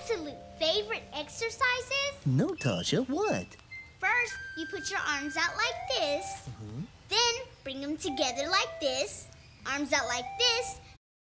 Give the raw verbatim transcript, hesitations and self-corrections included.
absolute favorite exercises? No, Tasha, what? First, you put your arms out like this. Uh-huh. Then, bring them together like this. Arms out like this.